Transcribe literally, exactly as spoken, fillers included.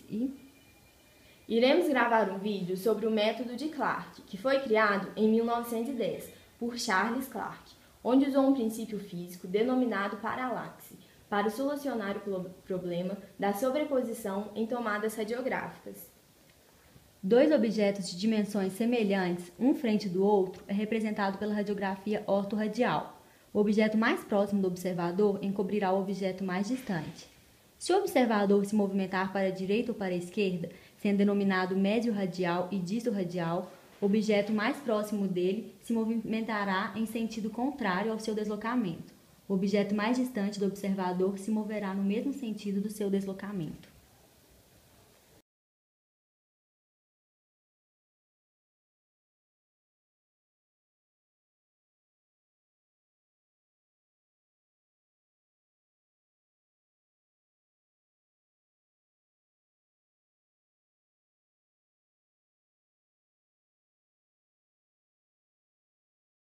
e... Iremos gravar um vídeo sobre o método de Clarke, que foi criado em mil novecentos e dez por Charles Clarke, onde usou um princípio físico denominado paralaxe para solucionar o problema da sobreposição em tomadas radiográficas. Dois objetos de dimensões semelhantes, um frente do outro, é representado pela radiografia ortorradial. O objeto mais próximo do observador encobrirá o objeto mais distante. Se o observador se movimentar para a direita ou para a esquerda, sendo denominado médio radial e disto radial, o objeto mais próximo dele se movimentará em sentido contrário ao seu deslocamento. O objeto mais distante do observador se moverá no mesmo sentido do seu deslocamento.